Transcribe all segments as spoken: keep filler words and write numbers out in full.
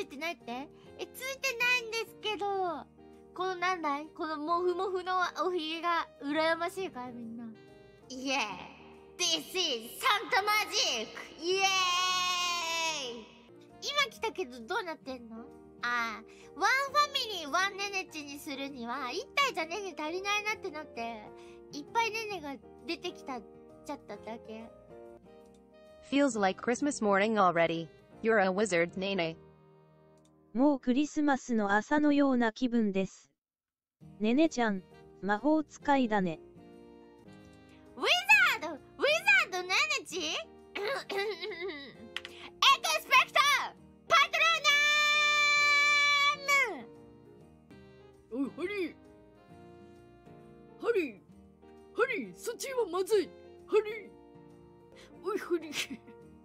いてないって？え、ついてないんですけど、このなんだいこのモフモフのおひげが羨ましいかいみんな。イエーイ This is サンタマジックイエーイ今来たけどどうなってんの？ああ、ワンファミリーワンネネチにするには一体じゃネネ足りないなってなって、いっぱいネネが出てきたっちゃっただけ。 Feels like Christmas morning already. You're a wizard, nene. もうクリスマスの朝のような気分です。ねねちゃん、魔法使いだね。 ウィザードウィザードネネチエクスペクトパトロナーム。 おい、ハリーハリーハリーそっちはまずい。ハリーおい、ハリー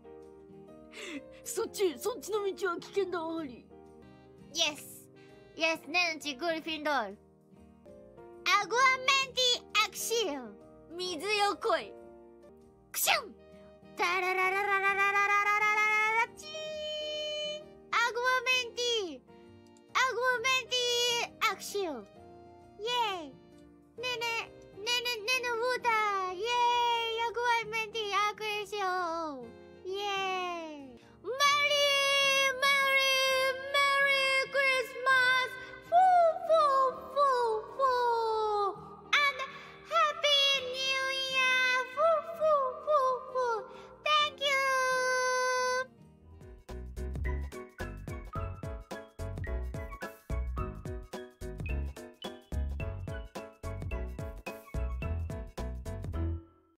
そっち、そっちの道は危険だ、ハリー。 Yes Yes ネネチグリフィンドールアグアメンティアクシオ水よ来いクシュンタララララララララララララチーンアグアメンティアグアメンティアクシオイエーイネネネネネのウォーターイエーイ